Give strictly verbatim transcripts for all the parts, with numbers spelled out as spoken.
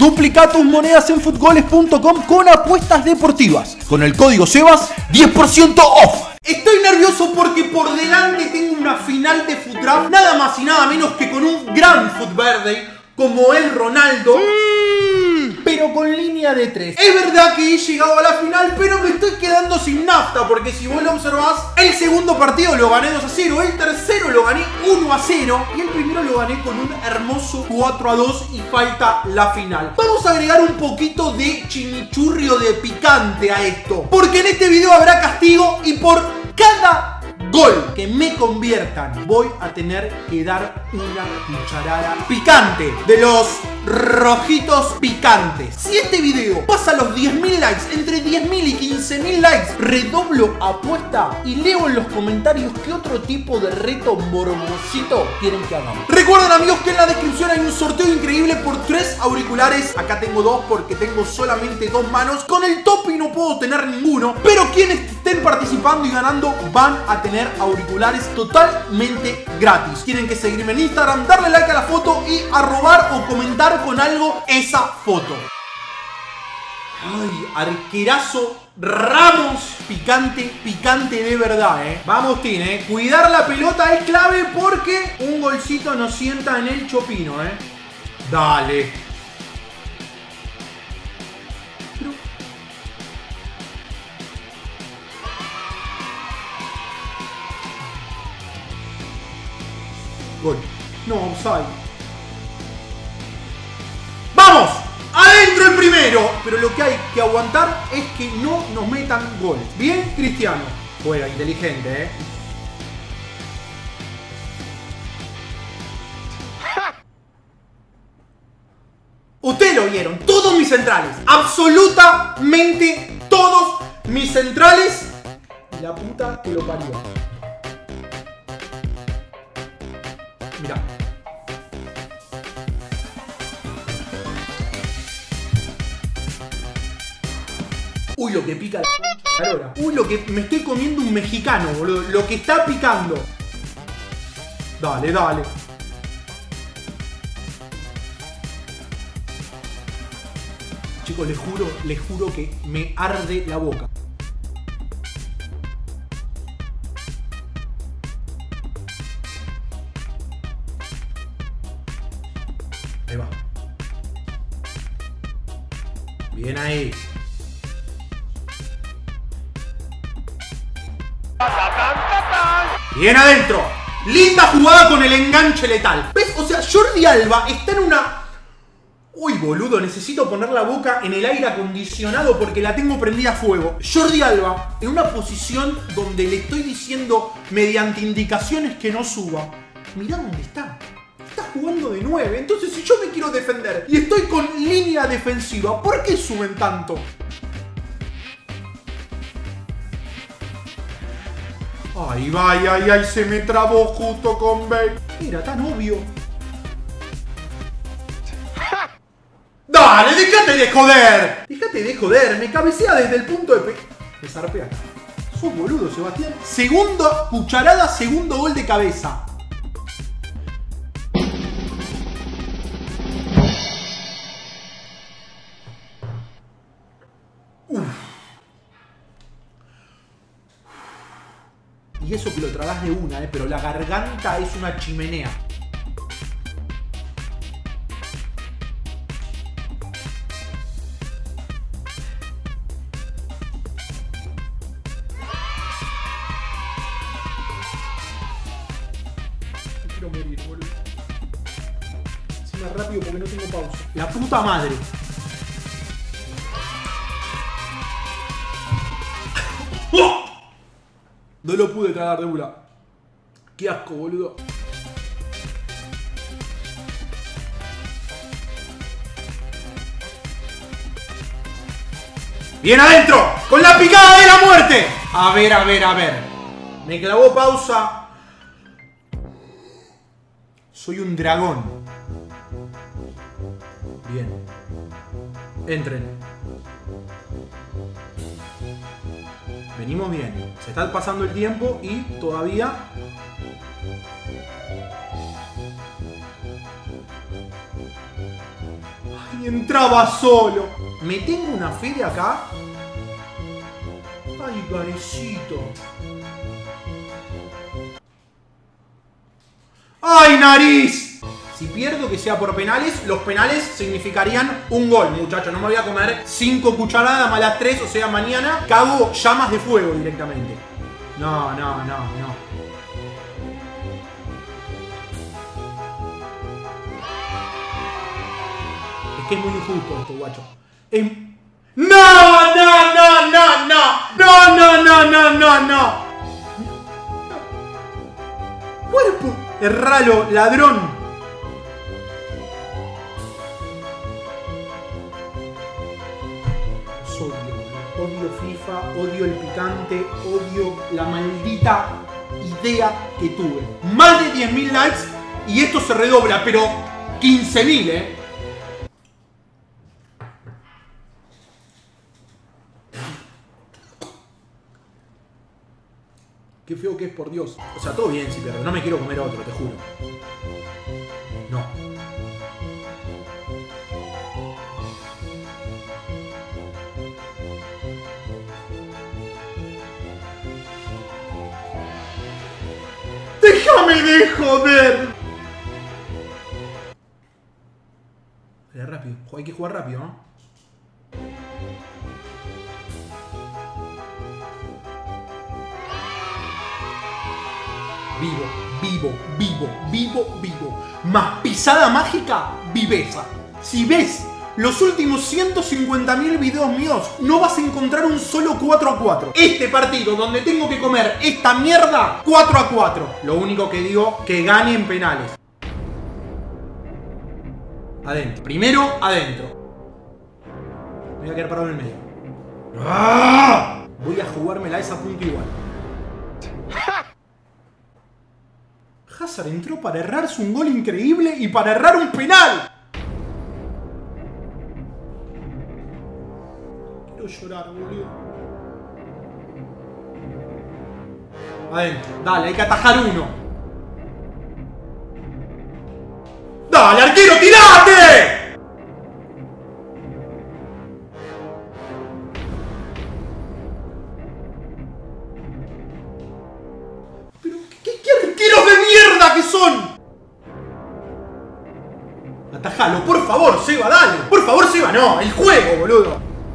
Duplica tus monedas en futgoles punto com con apuestas deportivas. Con el código SEBAS, diez por ciento off. Estoy nervioso porque por delante tengo una final de FUTDRAFT, nada más y nada menos que con un gran FUTVERDE como es Ronaldo, pero con línea de tres. Es verdad que he llegado a la final, pero me estoy quedando sin nafta, porque si vos lo observás, el segundo partido lo gané dos a cero, el tercero lo gané uno a cero y el primero lo gané con un hermoso cuatro a dos y falta la final. Vamos a agregar un poquito de chimichurrio de picante a esto, porque en este video habrá castigo y por cada gol que me conviertan voy a tener que dar una cucharada picante de los rojitos picantes. Si este video pasa los diez mil likes, entre diez mil y quince mil likes, redoblo apuesta y leo en los comentarios qué otro tipo de reto morbosito quieren que hagamos. Recuerden, amigos, que en la descripción hay un sorteo increíble por tres auriculares. Acá tengo dos porque tengo solamente dos manos. Con el Topi no puedo tener ninguno, pero quienes estén participando y ganando van a tener auriculares totalmente gratis. Tienen que seguirme en Instagram, darle like a la foto y arrobar o comentar con algo esa foto. Ay, arquerazo Ramos, picante, picante de verdad, eh. Vamos, Tin, eh. Cuidar la pelota es clave porque un golcito nos sienta en el chopino, eh. Dale. Pero... Gol. No, offside. ¡Vamos! ¡Adentro el primero! Pero lo que hay que aguantar es que no nos metan gol. Bien, Cristiano. Juega inteligente, ¿eh? Ustedes lo vieron. Todos mis centrales. Absolutamente todos mis centrales. La puta que lo parió. Mirá. Uy, lo que pica la concha de la lora. Uy, lo que me estoy comiendo un mexicano, boludo. Lo que está picando. Dale, dale. Chicos, les juro, les juro que me arde la boca. Ahí va. Bien ahí. Bien adentro. Linda jugada con el enganche letal. ¿Ves? O sea, Jordi Alba está en una... Uy, boludo, necesito poner la boca en el aire acondicionado porque la tengo prendida a fuego. Jordi Alba en una posición donde le estoy diciendo mediante indicaciones que no suba. Mirá dónde está. Está jugando de nueve. Entonces, si yo me quiero defender y estoy con línea defensiva, ¿por qué suben tanto? Ay, ay, ay, ay, se me trabó justo con Bale. Era tan obvio. ¡Dale, déjate de joder! Déjate de joder, me cabecea desde el punto de pe... Me zarpé acá. Sos boludo, Sebastián. Segunda cucharada, segundo gol de cabeza. Uf. Y eso que lo tragás de una, eh, pero la garganta es una chimenea. No quiero morir, boludo. Encima rápido porque no tengo pausa. La puta madre. ¡Oh! No lo pude tragar de una. Qué asco, boludo. ¡Bien adentro! ¡Con la picada de la muerte! A ver, a ver, a ver. Me clavó pausa. Soy un dragón. Bien. Entren. Venimos bien. Se está pasando el tiempo y todavía... Ay, Ay, entraba solo. ¿Me tengo una fe de acá? Ay, parecito. ¡Ay, nariz! Si pierdo que sea por penales, los penales significarían un gol, muchachos. No me voy a comer cinco cucharadas más las tres, o sea, mañana cago llamas de fuego directamente. No, no, no, no. Es que es muy injusto esto, guacho. Es... ¡No, no, no, no, no! ¡No, no, no, no, no, no! ¡Cuerpo! Erralo, ladrón. Odio, odio FIFA, odio el picante, odio la maldita idea que tuve. Más de diez mil likes y esto se redobla, pero quince mil, eh. Qué feo que es, por Dios. O sea, todo bien si pierdo. No me quiero comer otro, te juro. No. ¡Déjame de joder! Era rápido. Hay que jugar rápido, ¿no? Vivo, vivo, vivo, vivo, vivo. Más pisada mágica, viveza. Si ves los últimos ciento cincuenta mil videos míos, no vas a encontrar un solo cuatro a cuatro. Este partido donde tengo que comer esta mierda, cuatro a cuatro. Lo único que digo, que gane en penales. Adentro. Primero, adentro. Me voy a quedar parado en el medio. ¡Ah! Voy a jugármela a esa punta igual. Hazard entró para errarse un gol increíble y para errar un penal. Quiero llorar, boludo. Adentro. Dale, hay que atajar uno. ¡Dale, arquero, tirate! ¿Qué son? Atajalo, por favor, Seba, dale. Por favor, Seba, no, el juego, boludo.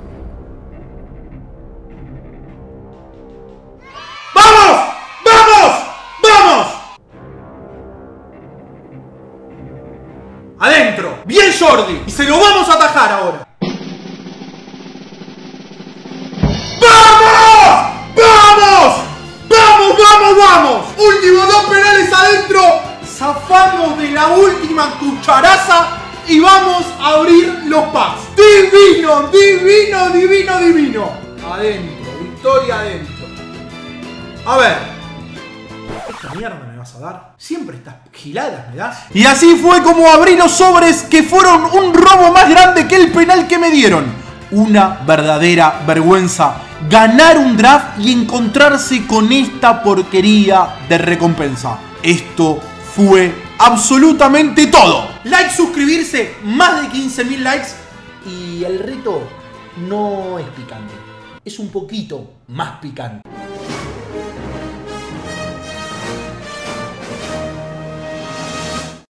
¡Vamos! ¡Vamos! ¡Vamos! Adentro. Bien, Jordi. Y se lo vamos a atajar ahora. ¡Vamos! ¡Vamos! ¡Vamos, vamos, vamos! Últimos dos penales adentro. Zafamos de la última cucharaza y vamos a abrir los packs. ¡Divino, divino, divino, divino! Adentro, victoria adentro. A ver. ¿Esta mierda me vas a dar? Siempre estas giladas me das. Y así fue como abrí los sobres que fueron un robo más grande que el penal que me dieron. Una verdadera vergüenza. Ganar un draft y encontrarse con esta porquería de recompensa. Esto fue absolutamente todo. Like, suscribirse, más de quince mil likes. Y el reto no es picante, es un poquito más picante.